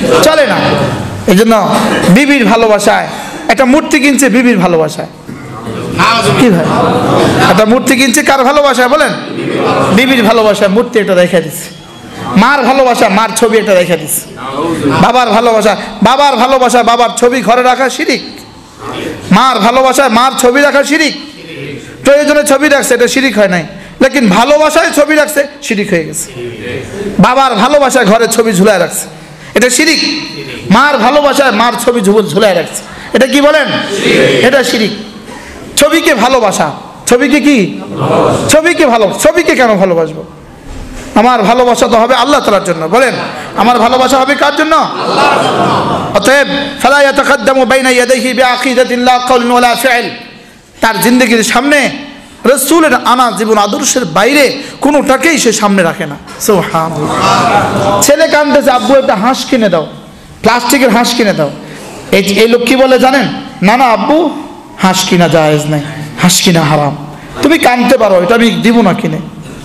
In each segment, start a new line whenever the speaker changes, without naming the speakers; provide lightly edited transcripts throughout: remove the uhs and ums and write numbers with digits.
চলে না। এই জন্য বিবির ভালোবাসায় একটা মূর্তি কিনছে, বিবির ভালোবাসায়। কি ভাই, একটা মূর্তি কিনছে কার ভালোবাসায় বলেন? বিবির ভালোবাসায় মূর্তি একটা রেখে দিচ্ছে। মার ভালোবাসা, মার ছবি একটা রেখে দিচ্ছে। বাবার ভালোবাসা, বাবার ভালোবাসা, বাবার ছবি ঘরে রাখা শিরিক। মার ভালোবাসায় মার ছবি রাখা শিরিক। প্রয়োজনে ছবি রাখছে, এটা শিরিক হয় নাই, লেকিন ভালোবাসায় ছবি রাখছে, শিরিক হয়ে গেছে। বাবার ভালোবাসায় ঘরে ছবি ঝুলায় রাখছে, এটা শিরিক। মার ভালোবাসায় মার ছবি ঝুলায় রাখছে, এটা কি বলেন? এটা শিরিক। ছবিকে ভালোবাসা, ছবিকে কি? ছবিকে ছবিকে কেন ভালোবাসবো? আমার ভালোবাসা তো হবে আল্লাহ তাআলার জন্য। বলেন, আমার ভালোবাসা হবে কার জন্য? আল্লাহর জন্য। অতএব ফালা ইয়াতাকাদ্দামু বাইনা ইয়াদাইহি বিআকিদাতিন লা কাওলিন ওয়ালা ফি'ল। তার জিন্দেগির সামনে রাসূলের আনা জীবন আদর্শের বাইরে কোনোটাকেই সে সামনে রাখে না। সুবহানাল্লাহ। ছেলে কাঁদতেছে, আব্বু একটা হাঁস কিনে দাও, প্লাস্টিকের হাঁস কিনে দাও। এই লোক কি বলে জানেন? না না আব্বু, হাঁস কিনা জায়েজ নাই, হাঁস কিনা হারাম। তুমি কাঁদতে পারো, এটা আমি দিব না কিনে।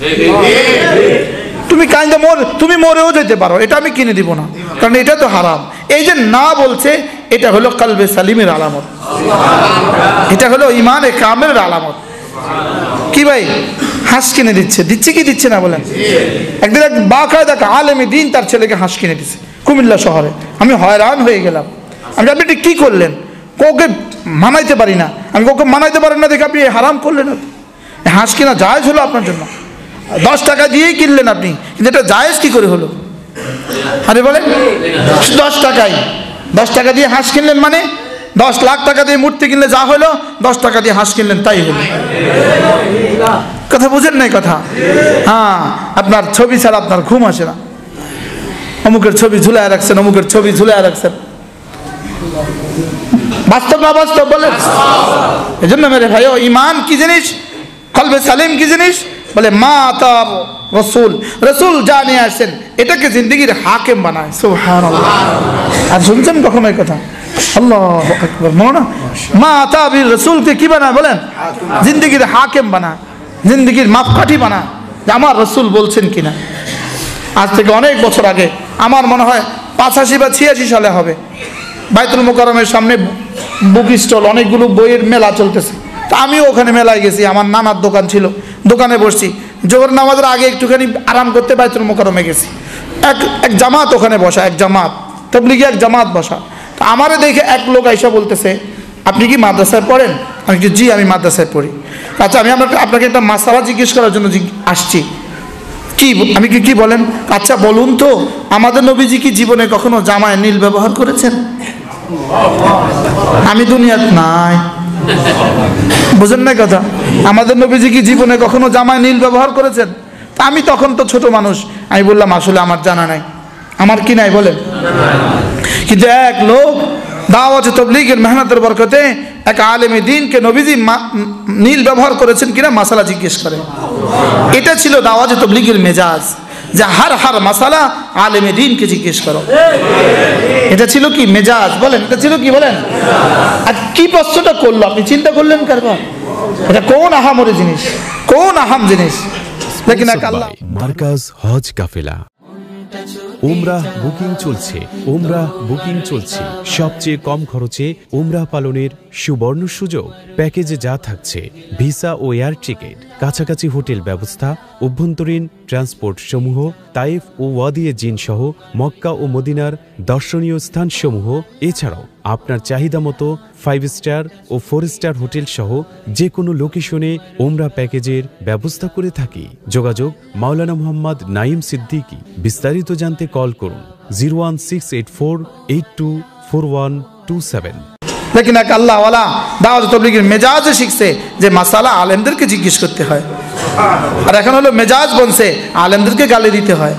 তুমি কাঁদতে তুমি মরেও যেতে পারো, এটা আমি কিনে দিব না, কারণ এটা তো হারাম। এই যে না বলছে, এটা হলো কলবে সালিমের আলামত, এটা হলো ইমানে কামেলের আলামত। কি ভাই, হাঁস কিনে দিচ্ছে, দিচ্ছে কি দিচ্ছে না বলেন? একদিন এক বাকায়দা আলেমে দিন তার ছেলেকে হাঁস কিনে দিচ্ছে কুমিল্লা শহরে। আমি হয়রান হয়ে গেলাম। আপনি এটা কি করলেন? ওকে মানাইতে পারি না। আমি ওকে মানাইতে পারেন না দেখে আপনি হারাম করলেন। হাঁস কিনা জায়েজ হলো আপনার জন্য, 10 টাকা দিয়েই কিনলেন আপনি, কিন্তু এটা জায়েজ কি করে হলো? আরে বলেন, 10 টাকা দিয়ে হাঁস কিনলেন, মানে 10 লাখ টাকা দিয়ে মূর্তি কিনলে যা হলো, 10 টাকা দিয়ে হাঁস কিনলেন তাই হলো। কথা বুঝেন নাই কথা? হ্যাঁ, আপনার ছবি ছাড়া আপনার ঘুম আসে না। অমুকের ছবি ঝুলায় রাখছেন, অমুকের ছবি ঝুলায় রাখছেন। বাস্তব না বাস্তব বলেন? এই জন্য মেরে ভাই, ইমান কি জিনিস, কলবে সালিম কি জিনিস? বলে মা আতা রসুল, রসুল যা নিয়ে আসেন এটাকে জিন্দগির হাকিম বানায়। সুবহানাল্লাহ। আর শুনছেন কখনো এই কথা? আল্লাহু আকবার। মনে না, মা আতা বির রসুলকে কি বানায় বলেন? জিন্দগির হাকিম বানায়, জিন্দগির মাপকাঠি বানায়, যে আমার রসুল বলছেন কিনা। আজ থেকে অনেক বছর আগে, আমার মনে হয় 85 বা 86 সালে হবে, বাইতুল মুকাররমের সামনে বুক স্টল, অনেকগুলো বইয়ের মেলা চলতেছে। তা আমিও ওখানে মেলায় গেছি, আমার নানার দোকান ছিল, দোকানে বসছি। জোহর নামাজের আগে একটুখানি আরাম করতে বাইতুল মুকাররমে গেছি। এক জামাত ওখানে বসা, এক জামাত তাবলীগী, এক জামাত বসা। তা আমারে দেখে এক লোক আইসা বলতেছে, আপনি কি মাদ্রাসায় পড়েন? আমি কি, জি আমি মাদ্রাসায় পড়ি। আচ্ছা, আমি আপনাকে একটা মাসালা জিজ্ঞেস করার জন্য আসছি। কি? আমি কি বলেন? আচ্ছা বলুন তো, আমাদের নবীজি কি জীবনে কখনো জামায় নীল ব্যবহার করেছেন? আমি দুনিয়াত নাই, বুঝেন না কথা? আমাদের নবীজি কি জীবনে কখনো জামায় নীল ব্যবহার করেছেন? আমি তখন তো ছোট মানুষ, আমি বললাম আসলে আমার জানা নাই। আমার কি নাই বলেন? কিন্তু এক লোক দাওয়াত তাবলীগের মেহনতের বরকতে এক আলেমে দ্বীনকে নবীজি নীল ব্যবহার করেছেন কিনা মাসালা জিজ্ঞেস করে। এটা ছিল দাওয়াত তাবলীগের মেজাজ, যে হার মাসালা আলেমে দ্বীনকে জিজ্ঞেস করো। এটা ছিল কি মেজাজ বলেন? এটা ছিল কি বলেন? আর কি প্রশ্নটা করলো আপনি চিন্তা করলেন কারবার? এটা কোন আহামরি জিনিস, কোন আহাম জিনিস? লেকিন আল্লাহ
মার্কাজ হজ কাফেলা উমরাহ বুকিং চলছে। উমরাহ বুকিং চলছে। সবচেয়ে কম খরচে উমরাহ পালনের সুবর্ণ সুযোগ। প্যাকেজে যা থাকছে: ভিসা ও এয়ার টিকিট, কাছাকাছি হোটেল ব্যবস্থা, অভ্যন্তরীণ ট্রান্সপোর্ট সমূহ, তাইফ ও ওয়াদিয়ে জিন সহ মক্কা ও মদিনার দর্শনীয় স্থানসমূহ। এছাড়াও আপনার চাহিদা মতো 5 স্টার ও 4 স্টার হোটেল সহ যে কোনো লোকেশনে উমরা প্যাকেজের ব্যবস্থা করে থাকি। যোগাযোগ মাওলানা মোহাম্মদ নাইম সিদ্দিকী। বিস্তারিত জানতে কল করুন 01684824127।
লেকিন এক আল্লাহওয়ালা দাওয়াত তাবলীগের মেজাজে শিখছে যে মাসালা আলেমদেরকে জিজ্ঞেস করতে হয়, আর এখন হলো মেজাজ বনছে আলেমদেরকে গালি দিতে হয়।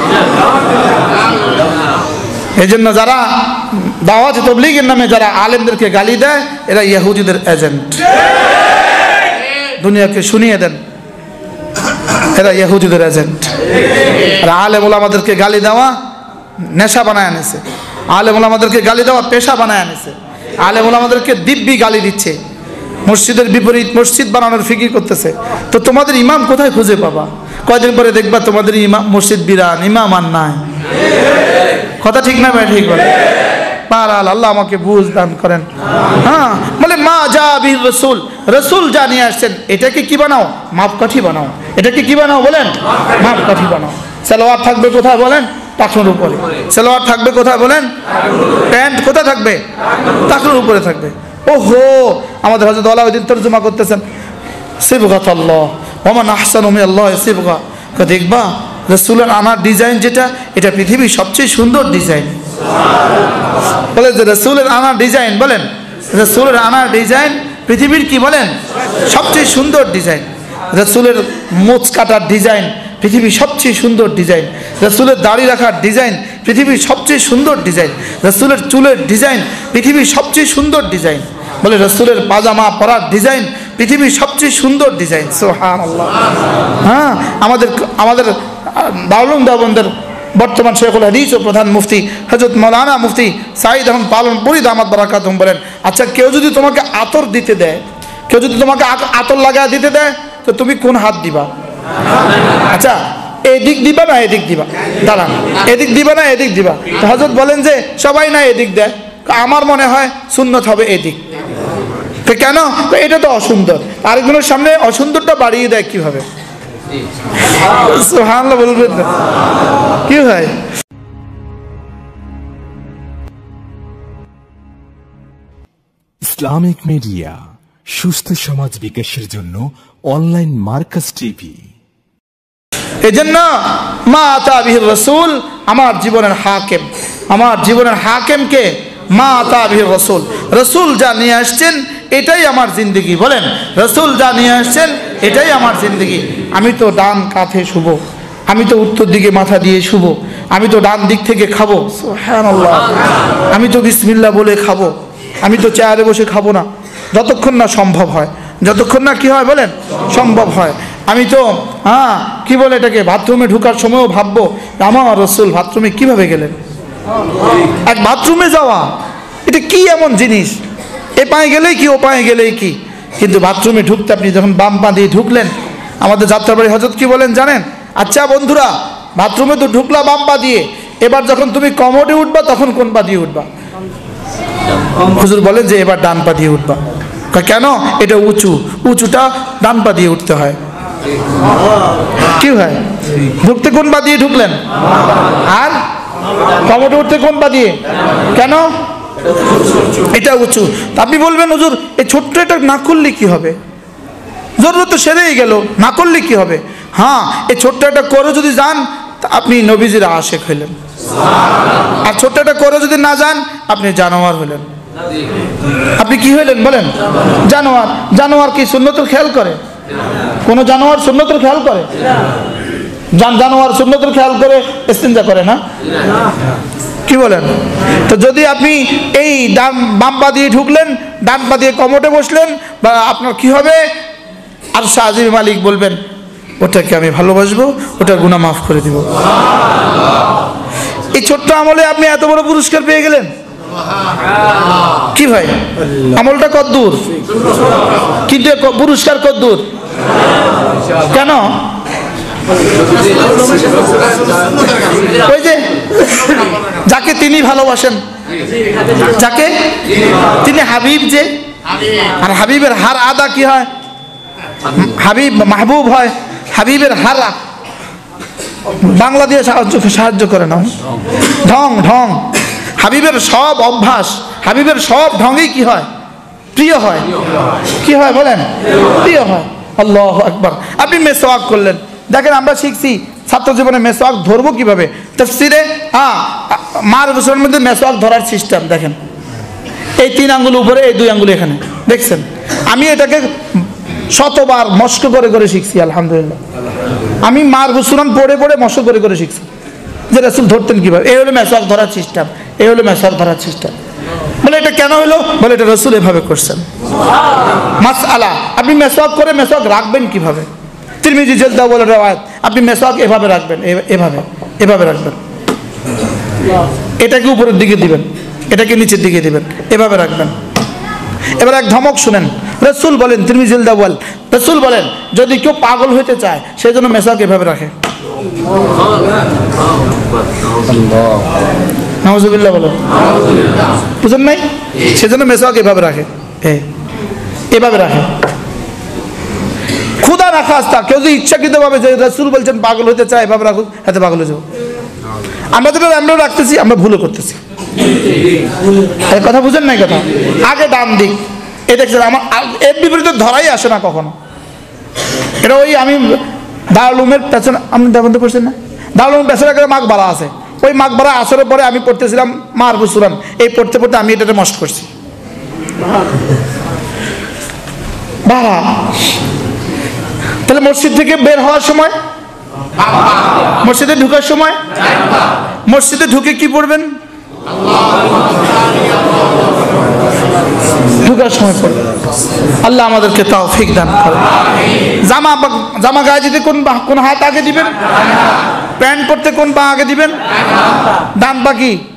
এই জন্য যারা দাওয়াত তাবলীগের নামে যারা আলেমদেরকে গালি দেয়, এরা ইহুদিদের এজেন্ট। দুনিয়াকে শুনিয়ে দেন, এরা ইহুদিদের এজেন্ট। আর আলেম ওলামাদেরকে গালি দেওয়া নেশা বানায় আনেছে, আলেম ওলামাদেরকে গালি দেওয়া পেশা বানায় আনেছে। আলেম ওলামাদেরকে দিব্যি গালি দিচ্ছে, মসজিদের বিপরীত মসজিদ বানানোর ফিকির করতেছে। তো তোমাদের ইমাম কোথায় খুঁজে পাবা? কয়দিন পরে দেখবা তোমাদের ইমাম মসজিদ বিরান, ইমাম আর নাই। কথা ঠিক না ভাই? ঠিক বলে পারাল, আল্লাহ আমাকে বুঝ দান করেন। হ্যাঁ, বলে মা যা বির রসুল, রসুল যা নিয়ে আসছেন এটাকে কি বানাও? মাপকাঠি বানাও। এটাকে কি বানাও বলেন? মাপকাঠি বানাও। সালোয়ার থাকবে কোথায় বলেন? টাকনুর উপরে। সালোয়ার থাকবে কোথায় বলেন? প্যান্ট কোথায় থাকবে? টাকনুর উপরে থাকবে। ওহো, আমাদের হযরত আলাউদ্দিন তরজমা করতেছেন, সিবগাতাল্লাহ ওয়া মান আহসানু মিনাল্লাহি সিবগা। দেখবা রাসূলের আনার ডিজাইন যেটা, এটা পৃথিবীর সবচেয়ে সুন্দর ডিজাইন। বলে যে রাসূলের আনার ডিজাইন, বলেন রাসূলের আনার ডিজাইন পৃথিবীর কি বলেন? সবচেয়ে সুন্দর ডিজাইন। রাসূলের মোচ কাটার ডিজাইন পৃথিবীর সবচেয়ে সুন্দর ডিজাইন। রাসূলের দাড়ি রাখার ডিজাইন পৃথিবীর সবচেয়ে সুন্দর ডিজাইন। রাসূলের চুলের ডিজাইন পৃথিবীর সবচেয়ে সুন্দর ডিজাইন। বলে রাসূলের পাজামা পরার ডিজাইন পৃথিবীর সবচেয়ে সুন্দর ডিজাইন। সুবহানাল্লাহ। হ্যাঁ, আমাদের দারুল উলুম দেওবন্দের বর্তমান শেখুল হাদিস ও প্রধান মুফতি হযরত মাওলানা মুফতি সাঈদ আহমদ পালনপুরি দামাত বারাকাতুহুম বলেন, আচ্ছা কেউ যদি তোমাকে আতর দিতে দেয়, কেউ যদি তোমাকে আতর লাগায় দিতে দেয়, তো তুমি কোন হাত দিবা? আচ্ছা, এদিক দিবা না এদিক দিবা? দাঁড়ান, এদিক দিবা না এদিক দিবা? তো হযরত বলেন যে সবাই না এদিক দেয়, আমার মনে হয় সুন্নত হবে এদিক। কেন? এটা তো অসুন্দর, আরেকজনের সামনে অসুন্দরটা বাড়িয়ে দেয় কিভাবে? সুবহানাল্লাহ বলবেন না? কি হয়?
ইসলামিক মিডিয়া, সুস্থ সমাজ বিকাশের জন্য অনলাইন মার্কাস টিভি।
এজন্য মা আতা বিহির রাসূল, আমার জীবনের হাকিম, আমার জীবনের হাকিমকে মা আতা বিহির রাসূল, রাসূল যা নিয়ে আসছেন এটাই আমার জিন্দগি। বলেন রাসূল যা নিয়ে আসছেন এটাই আমার জিন্দগি। আমি তো ডান কাঁধে শুভ, আমি তো উত্তর দিকে মাথা দিয়ে শুভ, আমি তো ডান দিক থেকে খাবো, সুবহানাল্লাহ, আমি তো বিসমিল্লাহ বলে খাবো, আমি তো চেয়ারে বসে খাবো না যতক্ষণ না সম্ভব হয়, যতক্ষণ না কি হয় বলেন? সম্ভব হয়। আমি তো কি বলে এটাকে, বাথরুমে ঢোকার সময়ও ভাববো আমার রাসূল বাথরুমে কিভাবে গেলেন। এক বাথরুমে যাওয়া এটা কি এমন জিনিস, এ পায়ে গেলেই কি ও পায়ে গেলেই কি, কিন্তু বাথরুমে ঢুকতে আপনি যখন বাম পা দিয়ে ঢুকলেন, আমাদের যাত্রাবাড়ি হযরত কি বলেন জানেন? আচ্ছা বন্ধুরা, বাথরুমে তো ঢুকলা বাম পা দিয়ে, এবার যখন তুমি কমোডে উঠবা তখন কোন পা দিয়ে উঠবা? হুজুর বলেন যে এবার ডান পা দিয়ে উঠবা। কেন? এটা উঁচু, উঁচুটা ডান পা দিয়ে উঠতে হয়। কি হয়? ঢুকতে কোন পা দিয়ে ঢুকলেন? আর কমোডে উঠতে কোন পা দিয়ে? কেন? এটা উঁচু। আপনি বলবেন হুজুর এই ছোট্ট এটা না করলে কি হবে? জরুরত তো সেরেই গেল, না করলে কি হবে? হ্যাঁ, এই ছোট্ট একটা করে যদি যান আপনি নবীজির আশিক হইলেন, আর ছোট্ট একটা করে যদি না যান আপনি জানোয়ার হইলেন। আপনি কি হইলেন বলেন? জানোয়ার। জানোয়ার কি সুন্নতের খেয়াল করে? কোন জানোয়ার সুন্নতের খেয়াল করে? জানোয়ার সুন্নতের খেয়াল করে ইস্তিনজা করে না? কি বলেন? তো যদি আপনি এই বাম পা দিয়ে ঢুকলেন, ডান পা দিয়ে কমোডে বসলেন, বা আপনার কি হবে? আর শাহজিব মালিক বলবেন ওটাকে আমি ভালোবাসবো, ওটা গুনাহ মাফ করে দিব। এই ছোট্ট আমলে আপনি এত বড় পুরস্কার পেয়ে গেলেন। কি ভাই, আমলটা কদ্দূর, কিন্তু পুরস্কার কদ্দূর? কেন? ওই যে যাকে তিনি ভালোবাসেন, যাকে তিনি হাবিব, যে আর হাবিবের হার আদা কি হয়? হাবিব মাহবুব হয়। হাবিবের হার বাংলা দিয়ে সাহায্য করে না, ঢং ঢং। হাবিবের সব অভ্যাস, হাবিবের সব ঢঙেই কি হয়? প্রিয় হয়। কি হয় বলেন? প্রিয় হয়। আল্লাহু আকবার। আপনি মেসওয়াক করলেন, দেখেন আমরা শিখছি ছাত্র জীবনে মেসওয়াক ধরবো কিভাবে। তাফসিরে মার রসুলের মধ্যে মেসওয়াক ধরার সিস্টেম দেখেন, এই 3 আঙ্গুল উপরে, এই 2 আঙ্গুল এখানে, দেখছেন? আমি এটাকে শতবার মস্ক করে করে শিখছি, আলহামদুলিল্লাহ। আমি মার রসুলান পড়ে পড়ে মস্ক করে করে শিখছি যে রাসূল ধরতেন কিভাবে। এই হলো মেসওয়াক ধরার সিস্টেম, এই হলো মেসওয়াক ধরার সিস্টেম। বলে এটা কেন হলো? বলে এটা রাসূল এভাবে করছেন। মাসআলা, আপনি মেসওয়াক করে মেসওয়াক রাখবেন কিভাবে? তিরমিজি জেলদা বলে রওয়ায়াত, আপনি মেসওয়াক এভাবে রাখবেন, এভাবে এভাবে রাখবেন, এটাকে উপরের দিকে দিবেন, এটাকে নিচের দিকে দিবেন, এভাবে রাখবেন। এবার এক ধমক শুনেন, রাসূল বলেন, তিরমিজি জেলদা বল, রাসূল বলেন যদি কেউ পাগল হতে চায় সেই জন্য মেসওয়াক এভাবে রাখে। নাউজুবিল্লাহ বলো, বুঝেন নাই? সেজন্য মেসওয়াক এভাবে রাখে, এভাবে রাখে। খুদা না খাস্তা কেউ যদি ইচ্ছাকৃত ভাবে যে রাসূল বলছেন পাগল হতে চায় এভাবে রাখুক, এতে পাগল হয়ে যাবো। আমরা যেটা আমরাও রাখতেছি, আমরা ভুলও করতেছি। এই কথা বুঝেন নাই? কথা আগে ডান দিক, এই দেখছেন আমার এর বিপরীতে ধরাই আসে না কখনো। এটা ওই আমি দারুলুমের পেছনে, আপনি দেখতে পড়ছেন না, দারুলুমের পেছনে একটা মাকবারা আছে, ওই মাকবারা আসরের পরে আমি পড়তেছিলাম মারফুস সূরা, এই পড়তে পড়তে আমি এটাতে মস্ত করছি। বাবা, তাহলে মসজিদ থেকে বের হওয়ার সময়, মসজিদে ঢুকার সময়, মসজিদে ঢুকে কি পড়বেন? ঢুকার সময় পড়বেন। আল্লাহ আমাদেরকে তৌফিক দান করেন। জামা গায়ে দিতে কোন হাত আগে দিবেন? প্যান্ট পরতে কোন পা আগে দিবেন? ডান পা কি?